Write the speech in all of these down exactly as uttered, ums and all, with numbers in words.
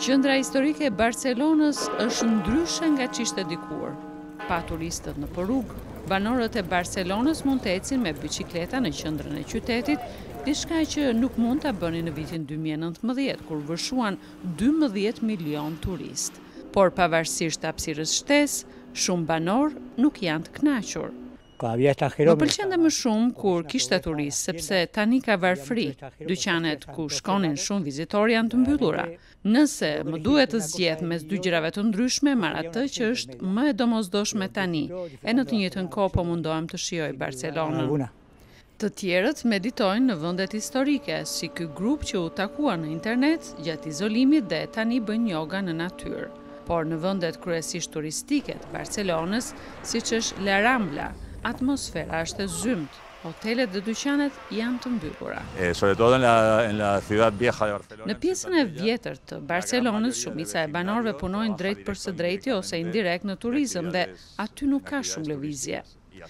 Qendra historike e Barcelonës është ndryshe nga ç'ishte dikur. Pa turistët në rrugë, banorët e Barcelonës mund të ecin me biçikleta në qendrën e qytetit, diçka që nuk mund ta bënin në vitin dy mijë e nëntëmbëdhjetë, kur vërshuan dymbëdhjetë milion turist. Por pavarësisht hapësirës shtesë, shumë banor nuk janë të kënaqur. Më pëlqente më shumë kur kishte turist, sepse tani ka varfëri. Dyqanet ku shkonin shumë vizitorë janë të mbyllura. Nëse më duhet të zgjedh mes dy gjërave të ndryshme, marr atë që është më e domosdoshme tani, e në të njëjtën kohë po mundohem të shijoj Barcelonën. Të tjerët meditojnë në vendet historike, si ky grup që u takua në internet gjatë izolimit dhe tani bën yoga në natyrë. Por në vendet kryesisht turistike të Barcelonës, siç është La Rambla, atmosfera është e zymt, hotelet dhe dyqanet janë të mbyllura. Në pjesën e vjetër të Barcelonës, shumica e banorëve punojnë drejt për së drejti ose indirekt në turizëm dhe aty nuk ka shumë lëvizje.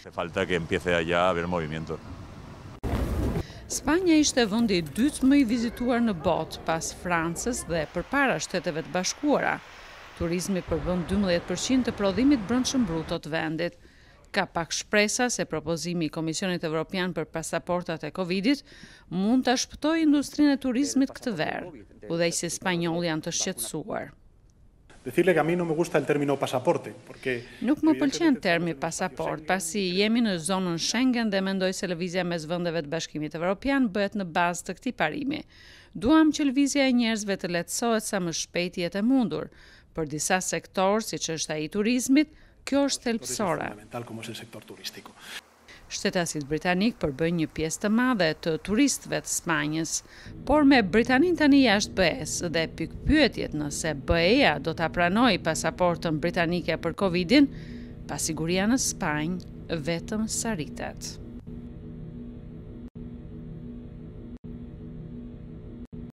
Spanja ishte vendi i dytë më i vizituar në botë pas Francës dhe përpara Shteteve të Bashkuara. Turizmi përbën dymbëdhjetë përqind të prodhimit brendshëm bruto të vendit. Ka pak shpresa se propozimi i Komisionit Evropian për pasaportat e Covidit mund ta shpëtojë industrinë e turizmit këtë verë. Udhëheqësit spanjoll janë të shqetësuar. Nuk më pëlqen termi pasaport, pasi jemi në zonën Schengen dhe mendoj se lëvizja mes vendeve të Bashkimit Evropian bëhet në bazë të këtij parimi. Duam që lëvizja e njerëzve të lehtësohet sa më shpejt jetë e mundur. Për disa sektorë, siç është ai i turizmit, kjo është thelbësore. Shtetasit britanik përbëjnë një pjesë të madhe të turistëve të Spanjës, por me Britaninë tani jashtë B E-s dhe pikpyetjet nëse B E-ja do ta pranojë pasaportën britanike për Covidin, pasiguria në Spanjë vetëm saritet.